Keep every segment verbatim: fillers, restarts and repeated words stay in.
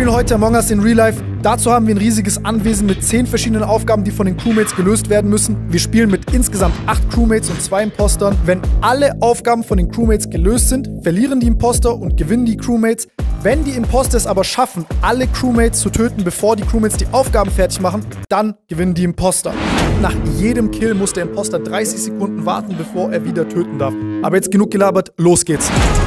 spielen heute Among Us in Real Life. Dazu haben wir ein riesiges Anwesen mit zehn verschiedenen Aufgaben, die von den Crewmates gelöst werden müssen. Wir spielen mit insgesamt acht Crewmates und zwei Impostern. Wenn alle Aufgaben von den Crewmates gelöst sind, verlieren die Imposter und gewinnen die Crewmates. Wenn die Imposter es aber schaffen, alle Crewmates zu töten, bevor die Crewmates die Aufgaben fertig machen, dann gewinnen die Imposter. Nach jedem Kill muss der Imposter dreißig Sekunden warten, bevor er wieder töten darf. Aber jetzt genug gelabert, los geht's.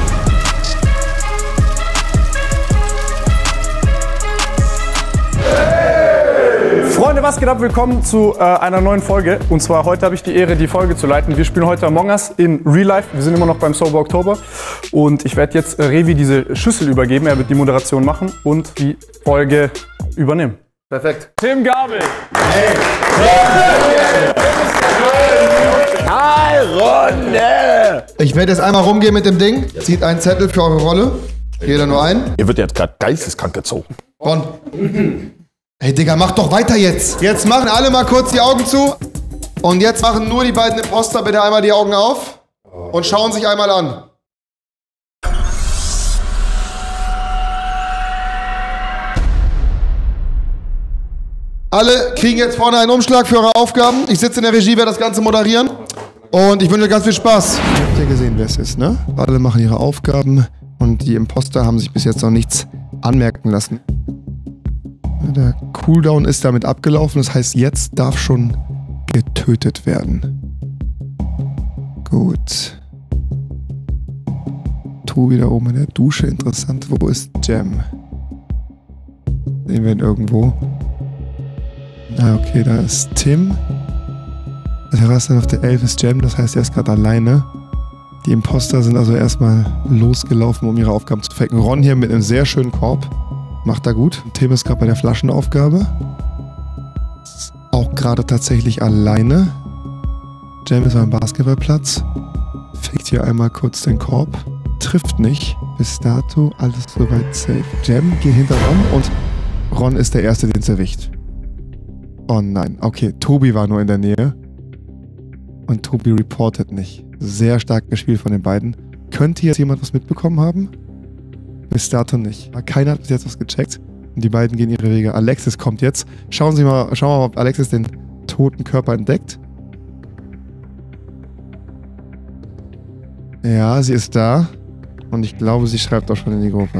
Freunde, was geht ab? Willkommen zu äh, einer neuen Folge. Und zwar heute habe ich die Ehre, die Folge zu leiten. Wir spielen heute Among Us in Real Life. Wir sind immer noch beim Sober Oktober. Und ich werde jetzt äh, Revi diese Schüssel übergeben. Er wird die Moderation machen und die Folge übernehmen. Perfekt. Tim Gabel. Hey. Runde. Ich werde jetzt einmal rumgehen mit dem Ding. Zieht einen Zettel für eure Rolle. Jeder nur einen. Ihr wird jetzt gerade geisteskrank gezogen. Ron. Hey Digga, mach doch weiter jetzt. Jetzt machen alle mal kurz die Augen zu. Und jetzt machen nur die beiden Imposter bitte einmal die Augen auf. Und schauen sich einmal an. Alle kriegen jetzt vorne einen Umschlag für eure Aufgaben. Ich sitze in der Regie, werde das Ganze moderieren. Und ich wünsche euch ganz viel Spaß. Ihr habt ja gesehen, wer es ist, ne? Alle machen ihre Aufgaben. Und die Imposter haben sich bis jetzt noch nichts anmerken lassen. Der Cooldown ist damit abgelaufen, das heißt, jetzt darf schon getötet werden. Gut. Tobi da oben in der Dusche, interessant. Wo ist Jam? Sehen wir ihn irgendwo? Ah, okay, da ist Tim. Der Terrasse auf der elf ist Jam, das heißt, er ist gerade alleine. Die Imposter sind also erstmal losgelaufen, um ihre Aufgaben zu faken. Ron hier mit einem sehr schönen Korb. Macht er gut. Tim ist gerade bei der Flaschenaufgabe. Ist auch gerade tatsächlich alleine. Jam ist am Basketballplatz. Fickt hier einmal kurz den Korb. Trifft nicht. Bis dato alles soweit safe. Jam geht hinter Ron und Ron ist der Erste, den es erwischt. Oh nein. Okay, Tobi war nur in der Nähe. Und Tobi reportet nicht. Sehr stark gespielt von den beiden. Könnte jetzt jemand was mitbekommen haben? Bis dato nicht. Keiner hat bis jetzt was gecheckt. Und die beiden gehen ihre Wege. Alexis kommt jetzt. Schauen Sie mal, schauen wir mal, ob Alexis den toten Körper entdeckt. Ja, sie ist da. Und ich glaube, sie schreibt auch schon in die Gruppe.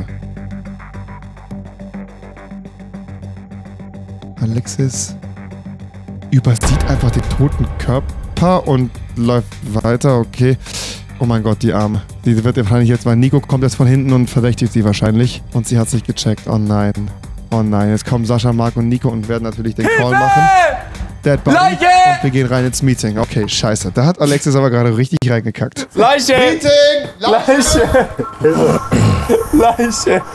Alexis übersieht einfach den toten Körper und läuft weiter. Okay. Oh mein Gott, die Arme. Die wird wahrscheinlich jetzt, weil Nico kommt jetzt von hinten und verdächtigt sie wahrscheinlich. Und sie hat sich gecheckt. Oh nein. Oh nein. Jetzt kommen Sascha, Marc und Nico und werden natürlich den Call machen. Dead Body. Leiche! Und wir gehen rein ins Meeting. Okay, scheiße. Da hat Alexis aber gerade richtig reingekackt. Leiche! Meeting! Leiche! Leiche!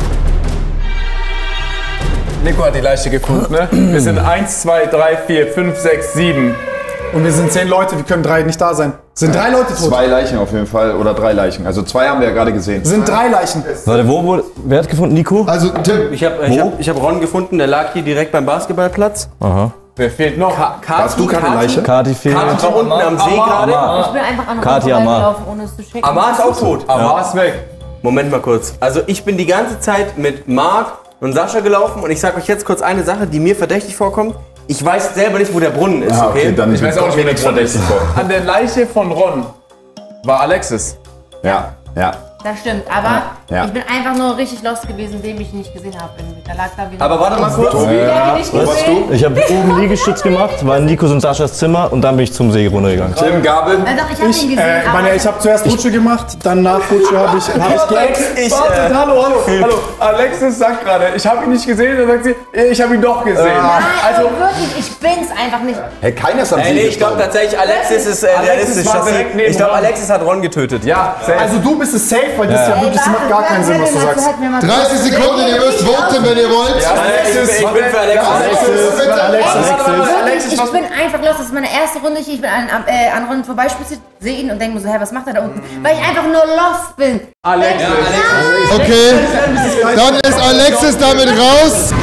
Nico hat die Leiche gefunden, ne? Wir sind eins, zwei, drei, vier, fünf, sechs, sieben. Und wir sind zehn Leute, wir können drei nicht da sein. Sind drei Leute tot? Zwei Leichen auf jeden Fall, oder drei Leichen. Also zwei haben wir ja gerade gesehen. Sind drei Leichen. Warte, wo wurde, wer hat gefunden? Nico? Also, Tim. Ich habe ich hab, ich hab Ron gefunden, der lag hier direkt beim Basketballplatz. Aha. Wer fehlt noch? Ka Kati, Hast du keine Kati? Leiche? Kati fehlt. Kati war unten am See gerade. Ich bin einfach an der Kati Amar. gelaufen, ohne es zu checken. Amar ist auch tot. Amar ist weg. Moment mal kurz. Also ich bin die ganze Zeit mit Marc und Sascha gelaufen und ich sag euch jetzt kurz eine Sache, die mir verdächtig vorkommt. Ich weiß selber nicht, wo der Brunnen ist, Ah, okay, okay? dann Ich weiß auch nicht, wer nichts verdächtig vor. An der Leiche von Ron war Alexis. Ja, ja. Das stimmt, aber Ja. ich bin einfach nur richtig lost gewesen, den ich nicht gesehen habe. Da lag da wieder. Aber warte mal kurz. Ja, nicht gesehen. Ich habe oben Liegestütz gemacht, war in Nikos und Saschas Zimmer und dann bin ich zum See runtergegangen. Tim Gabel. Äh, doch, ich hab ihn gesehen. Äh, aber meine, ich habe zuerst Rutsche gemacht, dann nach Rutsche habe ich, hab ich geäxt. Ich, Wartet, hallo, hallo, hallo. Alexis sagt gerade, ich habe ihn nicht gesehen. Dann sagt sie, ich habe ihn doch gesehen. Nein, Also, also wirklich, ich bin's einfach nicht. Hey, keiner ist am Ey, See nee, ich glaube gestorben. tatsächlich, Alexis ist äh, Alexis realistisch. war dass sie- direkt neben Ich glaube, Ron. Alexis hat Ron getötet. ja, safe. Also du bist es safe, weil das ist ja Ey, wirklich, das macht gar keinen Sinn, was du sagst. dreißig Sekunden, ihr müsst voten, wenn ihr wollt. Alexis, ich bin für Alexis. Alexis, Alexis, Ich bin einfach los, das ist meine erste Runde hier. Ich bin an, an, äh, an Ron vorbeispaziert, sehe ihn und denke mir so, hä, was macht er da unten? Weil ich einfach nur lost bin. Alexis. Okay, dann ist Alexis damit raus.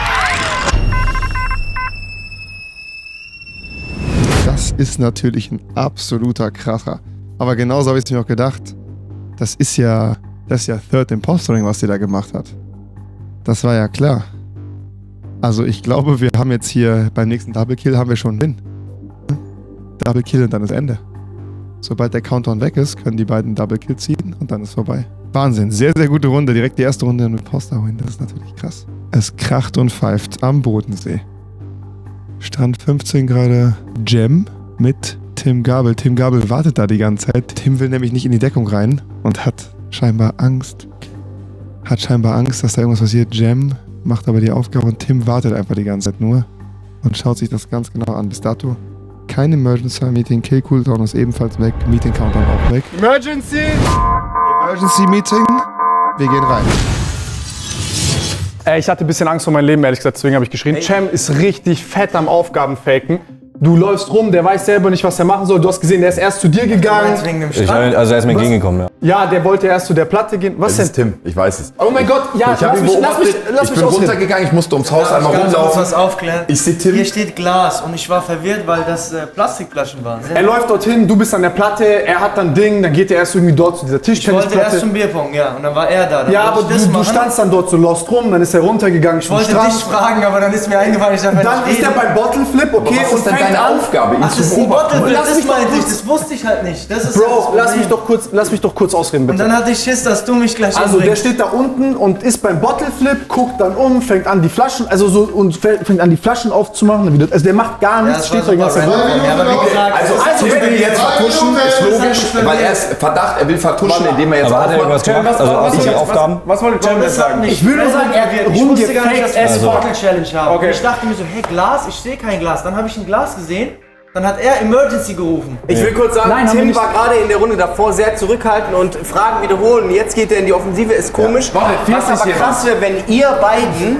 Das ist natürlich ein absoluter Kracher. Aber genauso habe ich es mir auch gedacht. Das ist ja, das ist ja Third Impostoring, was sie da gemacht hat. Das war ja klar. Also ich glaube, wir haben jetzt hier beim nächsten Double Kill haben wir schon Win. Double Kill und dann ist Ende. Sobald der Countdown weg ist, können die beiden Double Kill ziehen und dann ist vorbei. Wahnsinn, sehr, sehr gute Runde. Direkt die erste Runde mit Imposter holen, das ist natürlich krass. Es kracht und pfeift am Bodensee. Strand fünfzehn gerade Gem mit Tim Gabel. Tim Gabel wartet da die ganze Zeit. Tim will nämlich nicht in die Deckung rein und hat scheinbar Angst. Hat scheinbar Angst, dass da irgendwas passiert. Gem macht aber die Aufgabe und Tim wartet einfach die ganze Zeit nur und schaut sich das ganz genau an. Bis dato kein Emergency Meeting. Kill Cooldown ist ebenfalls weg. Meeting Countdown auch weg. Emergency! Emergency Meeting. Wir gehen rein. Ey, ich hatte ein bisschen Angst um mein Leben, ehrlich gesagt, deswegen habe ich geschrien. Cem ist richtig fett am Aufgabenfaken. Du läufst rum, der weiß selber nicht, was er machen soll. Du hast gesehen, der ist erst zu dir gegangen. Ich, also er ist mir entgegengekommen, ja. Ja, der wollte erst zu der Platte gehen. Was Das denn? ist Tim, ich weiß es. Oh mein Gott, ja, Ich habe ihn mich, lass beobachtet, mich, lass ich mich bin ausreden. runtergegangen, ich musste ums Haus Darf einmal ich ganz kurz rumlaufen. was aufklären? Ich sehe Tim. Hier steht Glas und ich war verwirrt, weil das äh, Plastikflaschen waren. Er läuft dorthin, du bist an der Platte, er hat dann Ding, dann geht er erst irgendwie dort zu dieser Ich wollte erst Tischtennisplatte. zum Bierpong, ja, und dann war er da. Dann Ja, aber wollte ich das du, du machen. standst dann dort so lost rum, dann ist er runtergegangen. Ich wollte dich fragen, aber dann ist mir eingefallen, ich darf ja Dann nicht ist er reden. beim Bottle Flip, okay, Was und ist denn fängt deine an. Aufgabe? Ihn Ach, zu das ist ein beobachten? Bottle, Lass das mich doch meinte ich, kurz- das wusste ich halt nicht. Das ist ja das Bro, lass Problem. mich doch kurz, lass mich doch kurz ausreden, Und bitte. dann hatte ich Schiss, dass du mich gleich Also der umbringst. steht da unten und ist beim Bottle Flip, guckt dann um, fängt an die Flaschen, also so und fängt an die Flaschen aufzumachen. Dann wieder, also der macht gar Ja, nichts, das steht da war die ganze Zeit super rum. random. Ja, aber wie gesagt, Also, Also, Tim will jetzt vertuschen, ist logisch, Das ist weil er ist Verdacht, er will vertuschen, indem er jetzt Aber hat er irgendwas aufmacht. gemacht? Also außer die Aufgaben? Was wollte Cem jetzt sagen? Ich Ich will nur sagen, er hat ich wusste gar nicht, dass wir eine rumgefaked. Bottle Challenge haben. Okay. Und ich dachte mir so, hey, Glas? Ich sehe kein Glas. Dann habe ich ein Glas gesehen. Dann hat er Emergency gerufen. Ich will kurz sagen, Nein, haben wir Tim nicht. war gerade in der Runde davor sehr zurückhaltend und Fragen wiederholen. Jetzt geht er in die Offensive, ist komisch. Warte, Was vierzig aber hier krass wäre, wenn ihr beiden,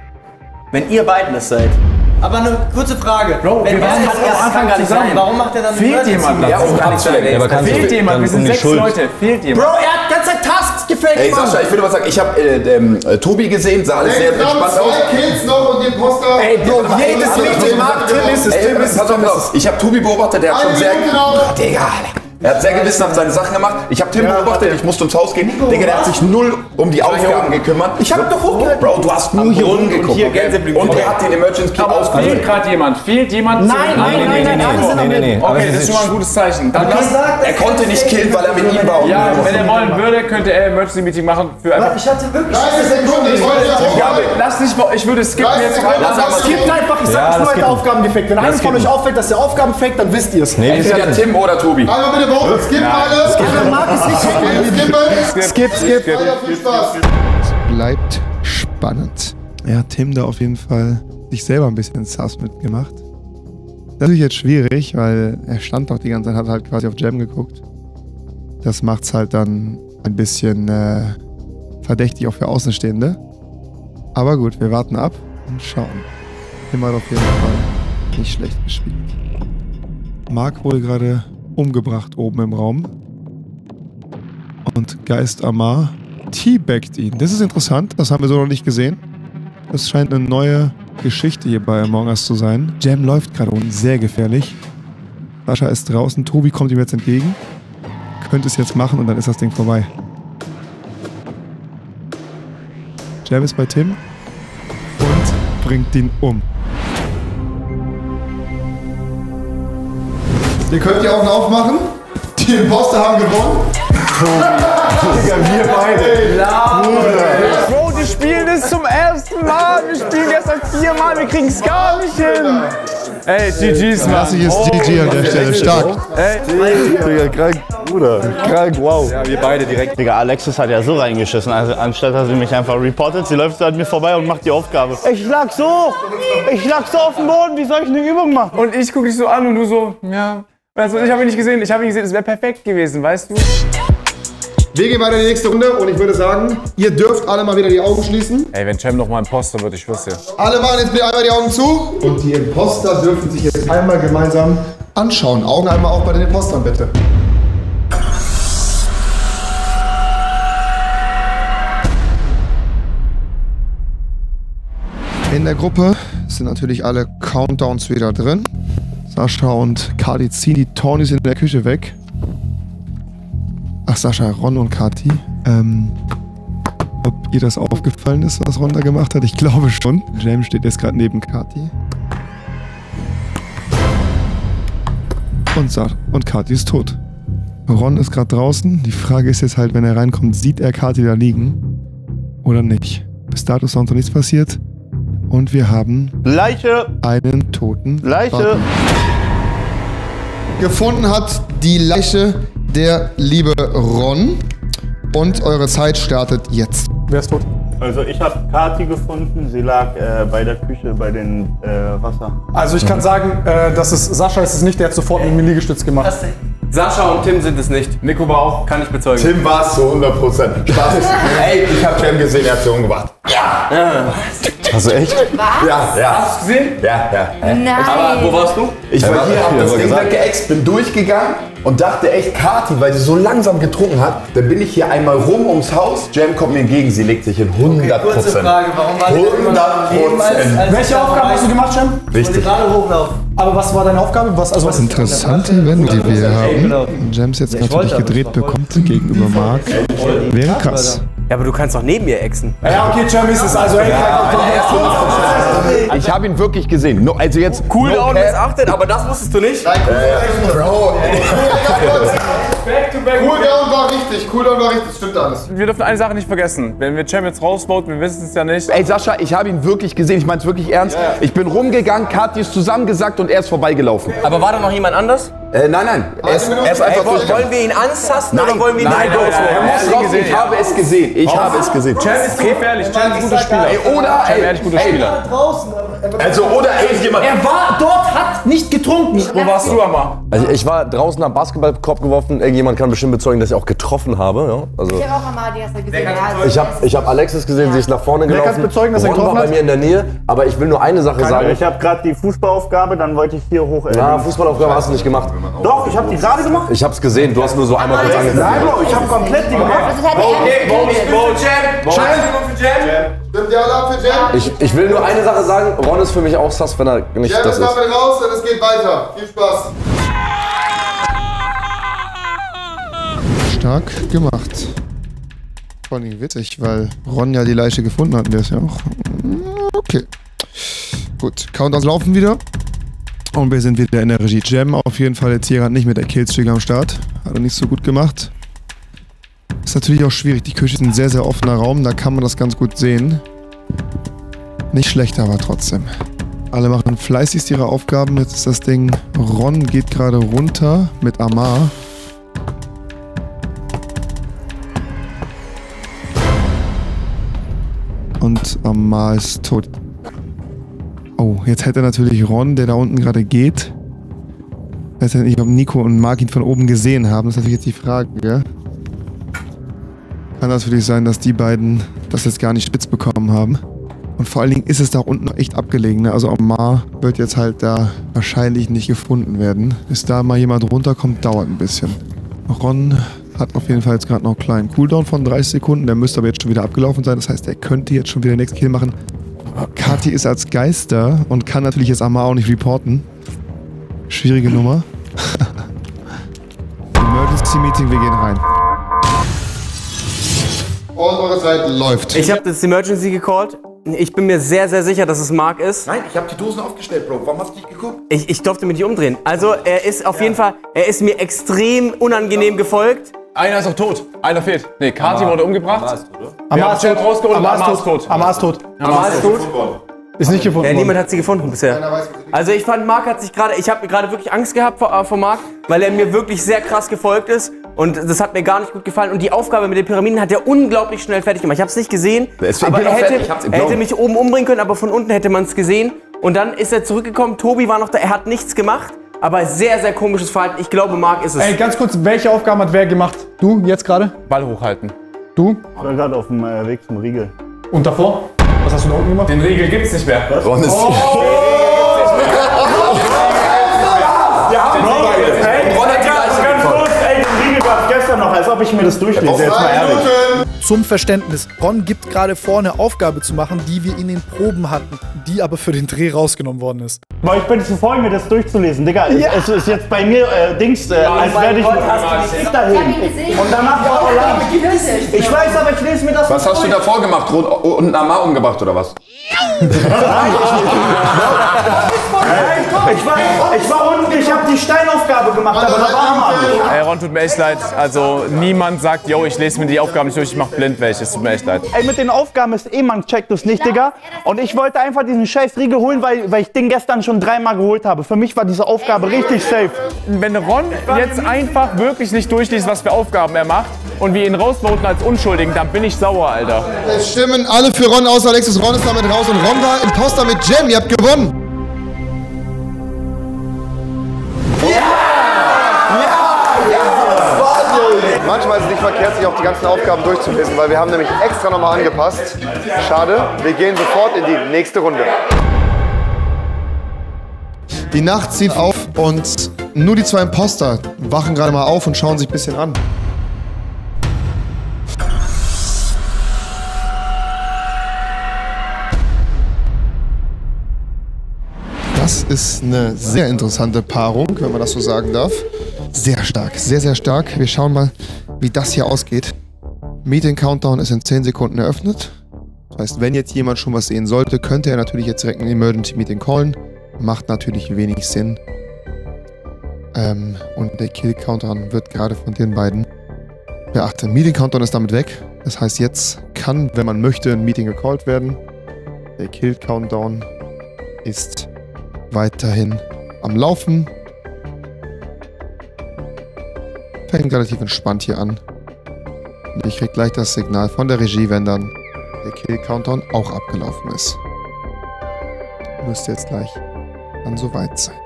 wenn ihr beiden es seid. Aber eine kurze Frage. Bro, Wenn wir er waren das doch am erst Anfang gar nicht zusammen. sein, warum macht er dann Fehlt Emergency? jemand Ja, um abzulenken. Ja, aber kannst Fehlt du- jemand, dann wir sind um die sechs Schuld. Leute, fehlt jemand. Bro, er hat die ganze Zeit Tasks gefaked, Ey Mann. Sascha, ich würde mal sagen, ich habe äh, ähm, äh, Tobi gesehen, sah alles sehr entspannt aus. zwei Kills noch und den Poster. Ey, Bro, jedes Also, Meeting macht Tim ist es, Ey, Tim ist es, pass auf, Tim ist pass auf. Ich habe Tobi beobachtet, der hat schon sehr... Digga, Alter. Er hat sehr gewissenhaft seine Sachen gemacht. Ich habe Tim beobachtet, ich musste ums Haus gehen. Digga, der hat sich null um die Aufgaben gekümmert. Ich habe doch hochgehalten. Bro, du hast nur hier rumgeguckt. hier okay? Gänseblümchen. Und er hat den Emergency Key ausgelöst. Fehlt gerade jemand? Fehlt jemand? Nein, zum- nein, Nee, nee, nein, nee, nein, alle sind nee, am nee, nee. Okay, Aber das ist schon mal ein gutes Zeichen. Dann Wer lass, sagt, dass Er konnte das nicht fake killen, ist, weil er mit wenn ihm war. ja, wenn er Emergency wollen würde, könnte er Emergency Meeting machen für einfach. Ich hatte wirklich dreißig Sekunden, ich wollte ja Gabi, lass nicht, ich würde skippen jetzt. Lass Lass skippt einfach, ich sag Ja, euch nur, das hat skippen. Aufgaben gefaked. Wenn einem von euch auffällt, dass der Aufgaben faked, dann wisst ihr es. Nee, Entweder Tim oder Tobi. Einmal bitte voten, skip alles. Aber Marc ist nicht Skippen. Skip, skip. Weiter, viel Spaß. Es bleibt spannend. Ja, Tim da auf jeden Fall sich selber ein bisschen sass mitgemacht. Das ist natürlich jetzt schwierig, weil er stand doch die ganze Zeit, hat halt quasi auf Jam geguckt. Das macht's halt dann ein bisschen äh, verdächtig auch für Außenstehende. Aber gut, wir warten ab und schauen. Tim hat auf jeden Fall nicht schlecht gespielt. Marc wurde gerade umgebracht oben im Raum. Und Geist Amar teabaggt ihn. Das ist interessant, das haben wir so noch nicht gesehen. Das scheint eine neue Geschichte hier bei Among Us zu sein. Jam läuft gerade unten, sehr gefährlich. Sascha ist draußen, Tobi kommt ihm jetzt entgegen. Könnte es jetzt machen und dann ist das Ding vorbei. Jam ist bei Tim und bringt ihn um. Ihr könnt die Augen aufmachen. Die Imposter haben gewonnen. Digga, wir beide. Bro, die spielen es zum ersten Mal. Wir spielen gestern viermal, wir kriegen es gar nicht hin. Ey, G G's, Mann. Klassik ist G G an der Stelle, stark. Digga, krank, Bruder. Krank, wow. Ja, wir beide direkt. Digga, Alexis hat ja so reingeschissen. Also anstatt dass sie mich einfach reportet, sie läuft an mir vorbei und macht die Aufgabe. Ich lag so! Ich lag so auf dem Boden, wie soll ich eine Übung machen? Und ich guck dich so an und du so, ja. Also ich habe ihn nicht gesehen, ich habe ihn gesehen, es wäre perfekt gewesen, weißt du? Wir gehen weiter in die nächste Runde und ich würde sagen, ihr dürft alle mal wieder die Augen schließen. Ey, wenn Cem noch mal Imposter wird, ich schwör's dir. Alle machen jetzt bitte einmal die Augen zu. Und die Imposter dürfen sich jetzt einmal gemeinsam anschauen. Augen einmal auf bei den Impostern, bitte. In der Gruppe sind natürlich alle Countdowns wieder drin. Sascha und Kati ziehen die Tonys in der Küche weg. Ach, Sascha, Ron und Kati. Ähm, ob ihr das aufgefallen ist, was Ron da gemacht hat. Ich glaube schon. Jam steht jetzt gerade neben Kati. Und, sagt, und Kati ist tot. Ron ist gerade draußen. Die Frage ist jetzt halt, wenn er reinkommt, sieht er Kati da liegen oder nicht? Bis dato ist noch nichts passiert. Und wir haben Leiche. einen toten Leiche. Button. Gefunden hat die Leiche der liebe Ron. Und eure Zeit startet jetzt. Wer ist tot? Also ich habe Kati gefunden, sie lag äh, bei der Küche, bei den äh, Wasser. Also ich kann sagen, äh, dass es Sascha ist es nicht, der hat sofort mit mir Liegestütz gemacht. Sascha und Tim sind es nicht. Nico war auch, kann ich bezeugen. Tim war es zu hundert Prozent. Spaß. Ey, ich hab Jam gesehen, er hat sie umgebracht. Ja! Hast du echt? Was? Ja, ja. Hast du gesehen? Ja, ja. Nein. Aber wo warst du? Ich war Ja, hier, hab ja, das aber Ding gesagt. weggeext, bin durchgegangen und dachte echt, Kati, weil sie so langsam getrunken hat, dann bin ich hier einmal rum ums Haus. Jam kommt mir entgegen, sie legt sich hin. hundert Prozent. Kurze Frage, warum war die denn immer hundert gegeben, als- Prozent. als- Welche Aufgabe hast du gemacht, Jam? Ich wollte Richtig. gerade hochlaufen. Aber was war deine Aufgabe? Was, also was Interessante Wendung, die wir hier haben. Jams jetzt natürlich gedreht bekommt gegenüber Mark. Wäre krass. Ja, aber du kannst doch neben mir exen. Ja, okay, Jam ist es. Also, ey, Ich habe ihn wirklich gesehen. No, also jetzt Cooldown no cap. missachtet, aber das wusstest du nicht. Bro, Cooldown war richtig, Cooldown war richtig, stimmt alles. Wir dürfen eine Sache nicht vergessen. Wenn wir Cem jetzt rausvoten, wir wissen es ja nicht. ey Sascha, ich habe ihn wirklich gesehen. Ich meine es wirklich ernst. Ich bin rumgegangen, Kati ist zusammengesackt und er ist vorbeigelaufen. Aber war da noch jemand anders? Äh, nein, nein. Er ist, er ist Ey, einfach wollen, durchgegangen. wollen wir ihn anzasten Nein, oder wollen wir ihn nein, nicht nein, rausholen? er muss raus. Ich habe es gesehen. Ich habe es gesehen. Cem ist gefährlich, Cem ist ein guter Spieler. Ey, oder, Cem, ey, ehrlich guter ey, Spieler. Draußen. Also, oder irgendjemand. Er war dort, hat nicht getrunken. Wo warst du, Amma? Also ich war draußen am Basketballkorb geworfen. Irgendjemand kann bestimmt bezeugen, dass ich auch getroffen habe. Ja? Also Ich habe auch Amadi, hast du gesehen. Ja, ich habe ich hab Alexis gesehen, sie ist nach vorne Wer gelaufen. kann bezeugen, dass er Ron getroffen war bei hat? mir in der Nähe. Aber ich will nur eine Sache sagen. Ich habe gerade die Fußballaufgabe, dann wollte ich hier hoch. Äh, Na, Fußballaufgabe hast du nicht gemacht. Doch, ich habe die gerade gemacht. Ich hab's gesehen, du hast nur so einmal kurz angeguckt. Nein, Bro, ich habe komplett die gemacht. Also hat er Vote für Cem. Vote für Cem. Stimmt ihr alle ab für Jam? Ich, ich will nur eine Sache sagen, Ron ist für mich auch sass, wenn er nicht Jam das ist ist. damit raus und es geht weiter. Viel Spaß. Stark gemacht. Vor allem witzig, weil Ron ja die Leiche gefunden hat. Und der ist ja auch... Okay. Gut, Countdowns laufen wieder. Und wir sind wieder in der Regie. Jam auf jeden Fall jetzt hier gerade nicht mit der Killstreak am Start. Hat er nicht so gut gemacht. Ist natürlich auch schwierig. Die Küche ist ein sehr, sehr offener Raum. Da kann man das ganz gut sehen. Nicht schlecht, aber trotzdem. Alle machen fleißigst ihre Aufgaben. Jetzt ist das Ding... Ron geht gerade runter mit Amar. Und Amar ist tot. Oh, jetzt hätte natürlich Ron, der da unten gerade geht. Ich weiß ja nicht, ob Nico und Mark ihn von oben gesehen haben. Das ist natürlich jetzt die Frage, gell? Kann natürlich sein, dass die beiden das jetzt gar nicht spitz bekommen haben. Und vor allen Dingen ist es da unten noch echt abgelegen. Ne? Also Amar wird jetzt halt da wahrscheinlich nicht gefunden werden. Bis da mal jemand runterkommt, dauert ein bisschen. Ron hat auf jeden Fall jetzt gerade noch einen kleinen Cooldown von dreißig Sekunden. Der müsste aber jetzt schon wieder abgelaufen sein. Das heißt, er könnte jetzt schon wieder den nächsten Kill machen. Kati ist als Geister und kann natürlich jetzt Amar auch nicht reporten. Schwierige Nummer. Emergency Meeting, wir gehen rein. Und eure Zeit läuft. Ich habe das Emergency gecallt. Ich bin mir sehr, sehr sicher, dass es Mark ist. Nein, ich habe die Dosen aufgestellt, Bro. Warum hast du nicht geguckt? Ich, ich durfte mich nicht umdrehen. Also er ist auf jeden Fall, er ist mir extrem unangenehm gefolgt. Einer ist auch tot. Einer fehlt. Nee, Kati wurde umgebracht. Amar ist Cem tot. rausgeholt und Amar ist tot. Amar ist tot. Amar ist tot. Ist nicht gefunden Ja, worden. niemand hat sie gefunden bisher. Also ich fand, Mark hat sich gerade, ich habe gerade wirklich Angst gehabt vor, äh, vor Mark, weil er mir wirklich sehr krass gefolgt ist. Und das hat mir gar nicht gut gefallen. Und die Aufgabe mit den Pyramiden hat er unglaublich schnell fertig gemacht. Ich habe es nicht gesehen, Ich aber bin er auch hätte, fertig, ich hab's im er hätte Glauben. mich oben umbringen können, aber von unten hätte man es gesehen. Und dann ist er zurückgekommen, Tobi war noch da, er hat nichts gemacht. Aber sehr, sehr komisches Verhalten. Ich glaube, Mark ist es. Ey, ganz kurz, welche Aufgaben hat wer gemacht? Du, jetzt gerade? Ball hochhalten. Du? Ich war gerade auf dem äh, Weg zum Riegel. Und davor? Was hast du da unten gemacht? Den Riegel gibt's nicht mehr. Ron ist... Ey, Ron hat die Leiche ganz gefunden. kurz, ey, den Riegel gab es gestern noch, als ob ich mir das durchlese. Jetzt mal Drei ehrlich. Minuten. Zum Verständnis, Ron gibt gerade vor, eine Aufgabe zu machen, die wir in den Proben hatten, die aber für den Dreh rausgenommen worden ist. Weil ich bin zu voll, mir das durchzulesen. Digga, ja. es, es ist jetzt bei mir äh, Dings, äh, als werde ich Ich dahin. Und danach war Alarm. Ich weiß, aber ich lese mir das Was hast du davor gemacht? Und Amar umgebracht oder was? ich, war, ich war unten, ich habe die Steinaufgabe gemacht, aber da war Alarm. Ey, Ron, tut mir echt leid. Also niemand sagt, yo, ich lese mir die Aufgaben nicht durch, ich mach blind welche. Es tut mir echt leid. Ey, mit den Aufgaben ist eh, man checkt das nicht, Digga. Und ich wollte einfach diesen scheiß Riegel holen, weil, weil ich den gestern schon dreimal geholt habe. Für mich war diese Aufgabe richtig safe. Wenn Ron jetzt einfach wirklich nicht durchliest, was für Aufgaben er macht und wir ihn rausvoten als Unschuldigen, dann bin ich sauer, Alter. Es stimmen alle für Ron außer Alexis. Ron ist damit raus und Ron war Imposter mit Jem. Ihr habt gewonnen. Manchmal ist es nicht verkehrt, sich auch die ganzen Aufgaben durchzulesen, weil wir haben nämlich extra nochmal angepasst. Schade, wir gehen sofort in die nächste Runde. Die Nacht zieht auf und nur die zwei Imposter wachen gerade mal auf und schauen sich ein bisschen an. Das ist eine sehr interessante Paarung, wenn man das so sagen darf. Sehr stark, sehr, sehr stark. Wir schauen mal, wie das hier ausgeht. Meeting Countdown ist in zehn Sekunden eröffnet. Das heißt, wenn jetzt jemand schon was sehen sollte, könnte er natürlich jetzt direkt ein Emergency Meeting callen. Macht natürlich wenig Sinn. Ähm, und der Kill Countdown wird gerade von den beiden beachtet. Meeting Countdown ist damit weg. Das heißt, jetzt kann, wenn man möchte, ein Meeting gecallt werden. Der Kill Countdown ist weiterhin am Laufen. Fängt relativ entspannt hier an. Und ich krieg gleich das Signal von der Regie, wenn dann der Kill-Countdown auch abgelaufen ist. Müsste jetzt gleich dann soweit sein.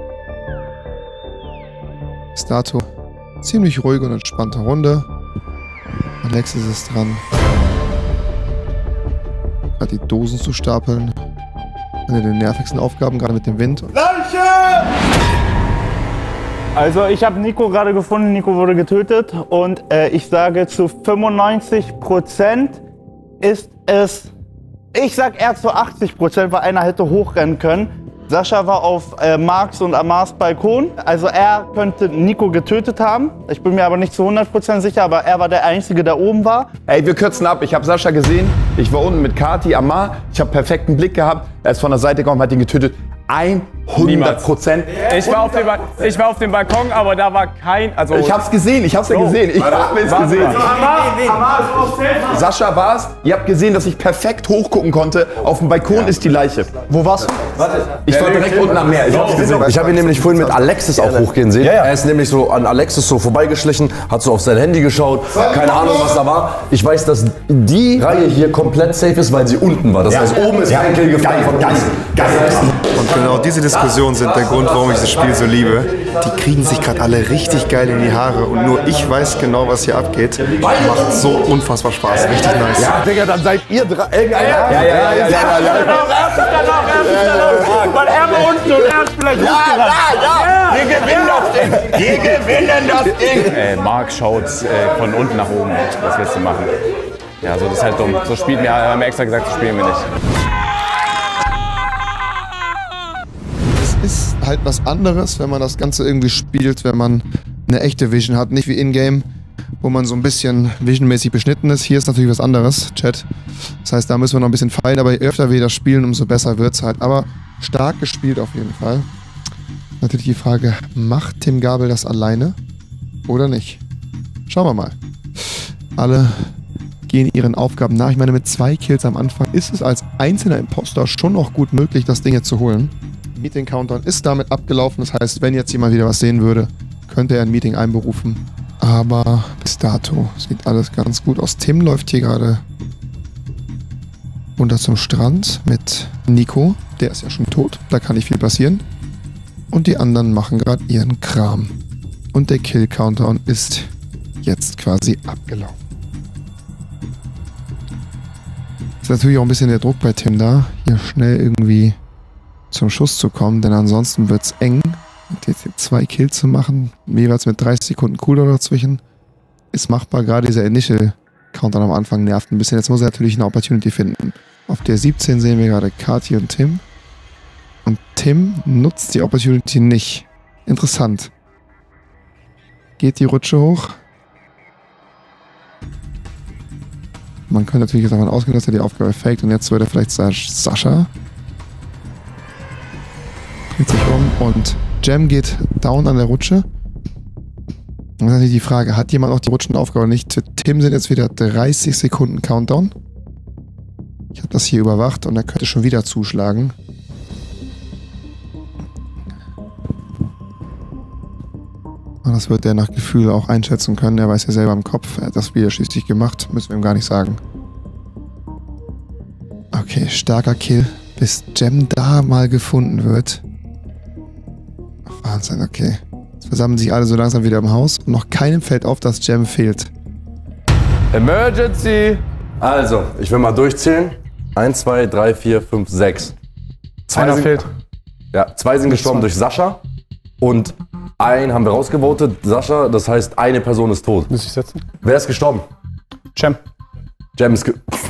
Bis dato ziemlich ruhige und entspannte Runde. Alexis ist dran, gerade die Dosen zu stapeln. Eine der nervigsten Aufgaben, gerade mit dem Wind. Leiche! Also ich habe Nico gerade gefunden, Nico wurde getötet und äh, ich sage zu fünfundneunzig Prozent ist es, ich sag eher zu achtzig Prozent, weil einer hätte hochrennen können. Sascha war auf äh, Marks und Amars Balkon, also er könnte Nico getötet haben. Ich bin mir aber nicht zu hundert Prozent sicher, aber er war der Einzige, der oben war. Ey, wir kürzen ab. Ich habe Sascha gesehen. Ich war unten mit Kati, Amar. Ich habe perfekten Blick gehabt. Er ist von der Seite gekommen, hat ihn getötet. hundert Prozent. Ich war, auf dem ich war auf dem Balkon, aber da war kein... Also ich hab's gesehen, ich hab's ja gesehen. Ich habe es gesehen. Sascha war's. Ihr habt gesehen, dass ich perfekt hochgucken konnte. Auf dem Balkon ja. ist die Leiche. Wo warst du? Warte. Ich war direkt unten am Meer. Ich hab's gesehen. Ich habe ihn nämlich vorhin mit Alexis auch hochgehen sehen. Ja, ja. Er ist nämlich so an Alexis so vorbeigeschlichen, hat so auf sein Handy geschaut. Keine Ahnung, was da war. Ich weiß, dass die Reihe hier komplett safe ist, weil sie unten war. Das ja. heißt, oben ist kein Kill gefallen von uns. Und genau diese Diskussionen sind der Grund, warum ich das Spiel so liebe. Die kriegen sich gerade alle richtig geil in die Haare und nur ich weiß genau, was hier abgeht. Macht so unfassbar Spaß, richtig nice. Ja, Digga, dann seid ihr drei. Ja, ja, ja, ja, ja, ja, ja. Er ist da noch, er ist da noch. Weil er war unten und er ist vielleicht hochgerannt. Ja, ja, wir gewinnen das Ding. Wir gewinnen das Ding. Äh, Marc schaut äh, von unten nach oben. Was willst du machen? Ja, so das ist halt dumm. So spielt mir, haben wir extra gesagt, so spielen wir nicht. Ist halt was anderes, wenn man das Ganze irgendwie spielt, wenn man eine echte Vision hat, nicht wie in-game, wo man so ein bisschen visionmäßig beschnitten ist. Hier ist natürlich was anderes, Chat. Das heißt, da müssen wir noch ein bisschen feilen, aber je öfter wir das spielen, umso besser wird es halt. Aber stark gespielt auf jeden Fall. Natürlich die Frage, macht Tim Gabel das alleine oder nicht? Schauen wir mal. Alle gehen ihren Aufgaben nach. Ich meine, mit zwei Kills am Anfang ist es als einzelner Imposter schon noch gut möglich, das Ding jetzt zu holen. Meeting Countdown ist damit abgelaufen. Das heißt, wenn jetzt jemand wieder was sehen würde, könnte er ein Meeting einberufen. Aber bis dato sieht alles ganz gut aus. Tim läuft hier gerade runter zum Strand mit Nico. Der ist ja schon tot. Da kann nicht viel passieren. Und die anderen machen gerade ihren Kram. Und der Kill Countdown ist jetzt quasi abgelaufen. Ist natürlich auch ein bisschen der Druck bei Tim da, hier schnell irgendwie zum Schuss zu kommen, denn ansonsten wird es eng. Und jetzt zwei Kills zu machen, jeweils mit dreißig Sekunden Cooldown dazwischen, ist machbar. Gerade dieser Initial Countdown am Anfang nervt ein bisschen. Jetzt muss er natürlich eine Opportunity finden. Auf der siebzehn sehen wir gerade Kathi und Tim. Und Tim nutzt die Opportunity nicht. Interessant. Geht die Rutsche hoch. Man könnte natürlich davon ausgehen, dass er die Aufgabe faked und jetzt wird er vielleicht Sascha. Dreht sich um und Jem geht down an der Rutsche. Und dann ist natürlich die Frage, hat jemand noch die Rutschenaufgabe nicht? Für Tim sind jetzt wieder dreißig Sekunden Countdown. Ich habe das hier überwacht und er könnte schon wieder zuschlagen. Und das wird er nach Gefühl auch einschätzen können. Er weiß ja selber im Kopf, er hat das Spiel schließlich gemacht. Müssen wir ihm gar nicht sagen. Okay, starker Kill. Bis Jem da mal gefunden wird. Wahnsinn, okay. Jetzt versammeln sich alle so langsam wieder im Haus. Und noch keinem fällt auf, dass Jem fehlt. Emergency! Also, ich will mal durchzählen. Eins, zwei, drei, vier, fünf, sechs. Zwei Einer sind, fehlt. Ja, zwei sind gestorben durch Sascha. Und einen haben wir rausgevotet, Sascha. Das heißt, eine Person ist tot. Muss ich setzen? Wer ist gestorben? Jem. Jem ist ge...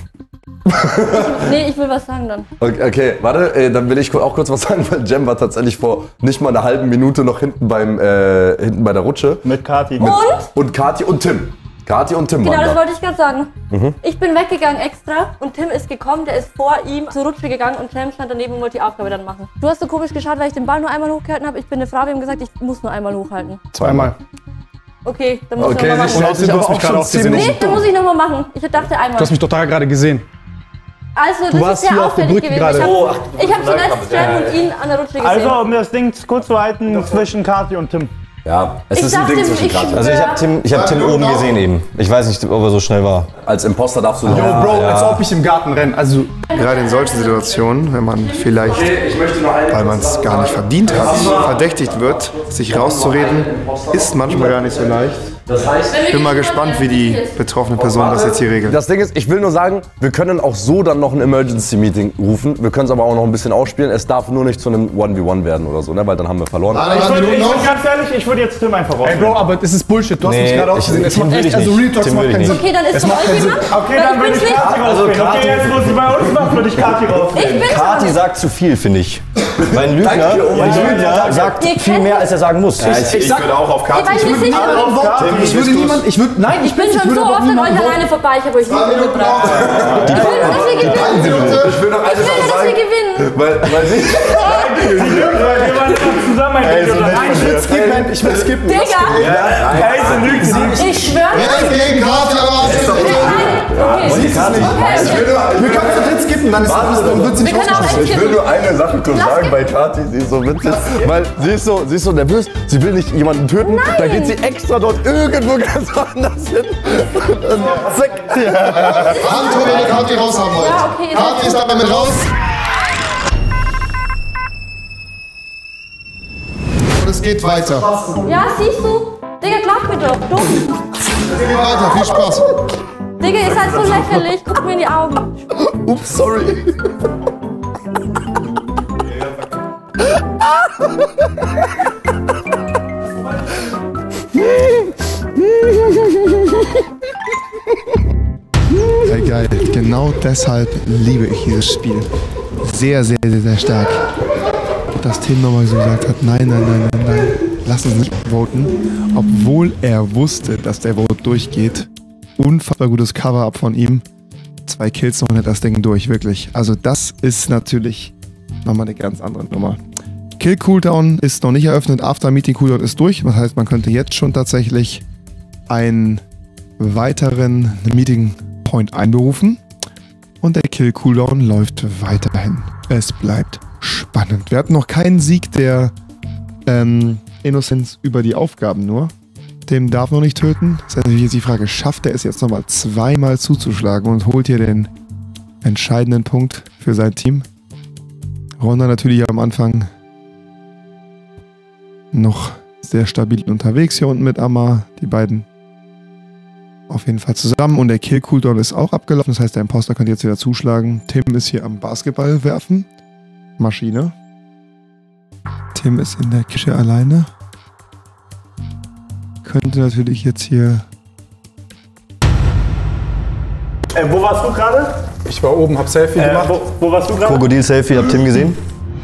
Nee, ich will was sagen dann. Okay, okay, warte, äh, dann will ich auch kurz was sagen, weil Jem war tatsächlich vor nicht mal einer halben Minute noch hinten beim äh, hinten bei der Rutsche. Mit Kathi. Und? Und Kathi und Tim. Kathi und Tim Genau, waren das da. wollte ich gerade sagen. Mhm. Ich bin weggegangen extra und Tim ist gekommen, der ist vor ihm zur Rutsche gegangen und Jem stand daneben und wollte die Aufgabe dann machen. Du hast so komisch geschaut, weil ich den Ball nur einmal hochgehalten habe. Ich bin eine Frau, wir haben gesagt, ich muss nur einmal hochhalten. Zweimal. Okay, dann muss Okay, ich nochmal sie machen. stellt sich aber auch schon ziemlich... Nee, dann muss ich nochmal machen. Ich dachte einmal. Du hast mich doch da gerade gesehen. Also, Du das warst ist sehr hier auf der auffällig Brücke gewesen. gerade. Ich Oh, habe ach, hab zuletzt Jem und ihn an der Rutsche gesehen. Also, um das Ding kurz zu halten, zwischen Kathi und Tim. Ja, es Ich ist ein dachte, Ding zwischen ich Kathi. Also ich habe Tim, ich hab Tim oben gesehen eben. Ich weiß nicht, ob er so schnell war. Als Imposter darfst du Yo, noch... Bro, Ja. als ob ich im Garten renne. Also, Gerade in solchen Situationen, wenn man vielleicht, weil man es gar nicht verdient hat, verdächtigt wird, sich rauszureden, ist manchmal gar nicht so leicht. Ich bin mal gespannt, wie die betroffene Person das jetzt hier regelt. Das Ding ist, ich will nur sagen, wir können auch so dann noch ein Emergency-Meeting rufen. Wir können es aber auch noch ein bisschen ausspielen. Es darf nur nicht zu einem eins gegen eins werden oder so, ne? Weil dann haben wir verloren. Ich würde würd ganz ehrlich, ich würde jetzt Tim einfach raus. ey Bro, aber das ist Bullshit. Du hast Nee, mich gerade auch ich- gesehen. Es Tim macht will echt, ich also nicht. Real Talks Tim macht will keinen ich Sinn. Okay, dann ist Es für macht euch keinen Sinn. jemand? Okay, Weil dann ich würde bin's ich nicht. Kathi rausnehmen. Also, Okay, jetzt muss sie bei uns machen, würde ich Kathi rausnehmen. Ich bin's Kathi schon. sagt zu viel, finde ich. Weil ein Lügner, Danke, oh mein ein Gott, Lügner danke. sagt Ihr viel kennt- mehr, als er sagen muss. Ja, ich, ich würde auch auf Ey, Karte. weil ich nicht Ich würde niemand, ich würde, nein, Ich bin ich schon würde so auch oft an niemanden euch voten. alleine vorbei, ich habe euch nicht umgebracht. Ich will nur, dass wir gewinnen. Ich will noch eine Ich will nur, Sache dass wir sagen. gewinnen. Weil, weil sie... Wir waren immer zusammen. Nein, ich will skippen, ich will skippen. Digga, Hey, ist eine Lüge. ich schwöre. Gegen Karte, aber Okay, Sie ist es nicht. Ich will nur, Wir können zu dritt skippen, dann, ist, dann wird sie wir nicht können auch rausgeschmissen. echt Ich will skippen. nur eine Sache kurz Lass sagen mich- bei Kathi, sie ist so witzig, weil sie ist so, sie ist so nervös, sie will nicht jemanden töten, dann geht sie extra dort irgendwo ganz anders hin und dann zack. Handtuch, wenn ihr Kati raus haben wollt. Ja, okay, ihr seid Kati ist damit raus. Und es geht weiter. Ja, siehst du? Digga, glaub mir doch. Du. Es geht weiter. Viel Spaß. Digga, ihr seid so lächerlich. Guckt mir in die Augen. Ups, sorry. Ja, geil. Genau deshalb liebe ich dieses Spiel. Sehr, sehr, sehr, sehr stark. Dass Tim nochmal so gesagt hat, nein, nein, nein, nein, nein, lass uns nicht voten. Obwohl er wusste, dass der Vote durchgeht. Unfassbar gutes Cover-Up von ihm. Zwei Kills noch und hat das Ding durch, wirklich. Also das ist natürlich nochmal eine ganz andere Nummer. Kill-Cooldown ist noch nicht eröffnet, After-Meeting-Cooldown ist durch. Das heißt, man könnte jetzt schon tatsächlich einen weiteren Meeting-Point einberufen. Und der Kill-Cooldown läuft weiterhin. Es bleibt spannend. Wir hatten noch keinen Sieg der ähm, Innocence über die Aufgaben nur. Dem darf noch nicht töten. Das ist natürlich jetzt die Frage, schafft er es jetzt nochmal zweimal zuzuschlagen und holt hier den entscheidenden Punkt für sein Team? Ronda natürlich am Anfang noch sehr stabil unterwegs hier unten mit Amma. Die beiden auf jeden Fall zusammen. Und der Kill-Cooldown ist auch abgelaufen. Das heißt, der Imposter könnte jetzt wieder zuschlagen. Tim ist hier am Basketball werfen. Maschine. Tim ist in der Küche alleine. Könnte natürlich jetzt hier Äh, wo warst du gerade? Ich war oben, hab Selfie Äh, gemacht. wo, wo warst du gerade? Krokodil-Selfie, habt Tim gesehen?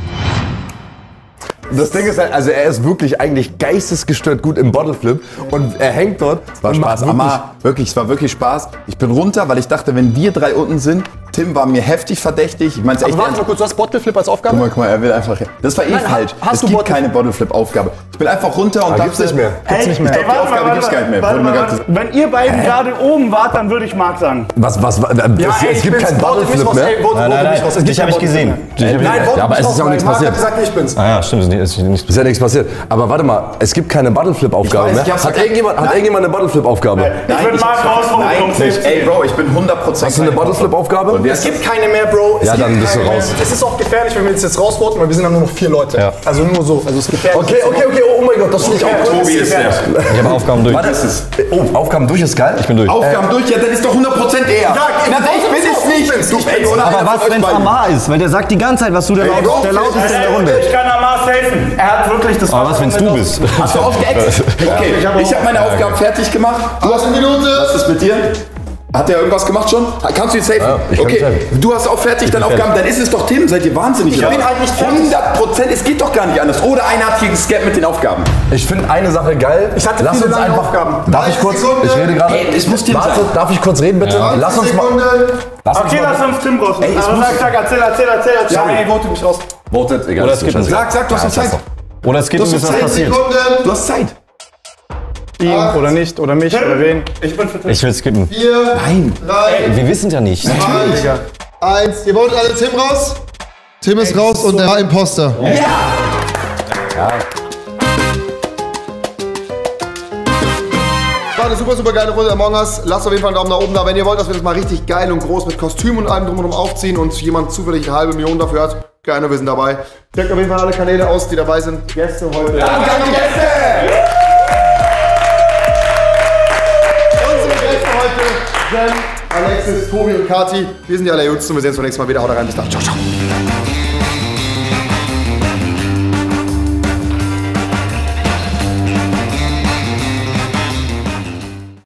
Das Ding ist halt, also er ist wirklich eigentlich geistesgestört gut im Bottleflip und er hängt dort. Es war Spaß, Amar, wirklich, es war wirklich Spaß. Ich bin runter, weil ich dachte, wenn wir drei unten sind, Tim war mir heftig verdächtig. Ich mein's echt. Aber warte mal kurz, du hast Bottleflip als Aufgabe? Guck mal, guck mal, er will einfach. Das war eh Nein, falsch. hast Es du gibt Bottle- keine Bottleflip-Aufgabe. Ich bin einfach runter und Ah, dachte, gibt's nicht mehr. Gibt's nicht mehr. Ich glaube, die Aufgabe gibt's gar nicht mehr. Warte, Wurde mir warte, gerade- warte. Wenn ihr beiden gerade oben wart, dann würde ich Marc sagen. Was, was, was das, Ja, ey, es ich gibt bin's. keinen Votet mich Bottleflip raus, mehr? ey, votet- Nein, nein, votet mich raus. Es nein, gibt dich kein habe ich gesehen. Bottleflip Dich hab ich Nein, gesehen. votet Ja, aber mich es ist raus, ja auch weil nichts Marc passiert. hat gesagt, ich bin's. Ah ja, stimmt, es ist nicht Ist ja nichts passiert. Aber warte mal, es gibt keine Bottleflip-Aufgabe Ich weiß, mehr. ich hab's Hat ja- irgendjemand, hat Nein. irgendjemand eine Bottleflip-Aufgabe? Ich würde Marc rausholen. Nein, nicht. Ey, Bro, ich bin hundert Prozent. Hast du eine Bottleflip-Aufgabe? Es gibt keine mehr, Bro. Es Ja, gibt dann bist du keine raus. mehr. Es ist auch gefährlich, wenn wir jetzt, jetzt rausvoten, weil wir sind dann nur noch vier Leute. Ja. Also nur so. Also es ist gefährlich. Okay, okay, okay, oh mein Gott, das finde ich auch gut. Tobi ist der. Ich habe Aufgaben durch. Warte, ist es. Oh, Aufgaben durch ist geil. Ich bin durch. Aufgaben durch, ja, dann ist doch hundert Prozent er. Ja, Na, ich bin es nicht. Du, ey, oder Aber einer von was, euch wenn es beiden. Amar ist? Weil der sagt die ganze Zeit, was du der, Ey, laut, Bro, der lauteste in der Runde. Ich kann Amar helfen. Er hat wirklich das. Aber was, wenn es du bist? Hast du aufgeext? Okay, ich habe meine Aufgaben fertig gemacht. Du hast eine Minute. Was ist mit dir? Hat der irgendwas gemacht schon? Kannst du jetzt helfen? Ja, ich kann okay, helfen. du hast auch fertig deine Aufgaben, dann ist es doch Tim. Seid ihr wahnsinnig? Ich bin halt nicht fertig. hundert Prozent, es geht doch gar nicht anders. Oder einer hat hier gescappt mit den Aufgaben. Ich finde eine Sache geil. Ich hatte Lass viele uns lange einfach. Aufgaben. Darf ich kurz? Sekunden. Ich rede gerade. Ey, es muss Tim Warte, sein. darf ich kurz reden bitte? Lass uns mal. Lass uns Okay, mal. lass uns Tim raus. Ey, es Aber muss- sag, sag, erzähl, erzähl, erzähl, erzähl. Ja, ey, votet mich raus. Votet, egal. Oder ist skippen. scheiße. Sag, sag, du hast noch Zeit. Oder es gibt Du hast bis noch was Zeit. passiert. Sekunden. Du hast Zeit. Ihn oder nicht, oder mich, oder wen. Ich bin für Tim. Ich will skippen. Vier, Nein. drei, Wir wissen ja nicht. zwei, eins. Ihr votet alle Tim raus. Tim ist raus und der war Imposter. War eine super, super geile Runde Among Us. Lasst auf jeden Fall einen Daumen nach oben da, wenn ihr wollt, dass wir das mal richtig geil und groß mit Kostüm und allem drumherum aufziehen und jemand zufällig eine halbe Million dafür hat. Gerne, wir sind dabei. Checkt auf jeden Fall alle Kanäle aus, die dabei sind. Gäste heute. Danke an die Gäste. Unsere Gäste heute, Jen, Alexis, Tobi und Kati. Wir sind die Allerjüngsten und wir sehen uns beim nächsten Mal wieder. Haut rein, bis dann. Ciao, ciao.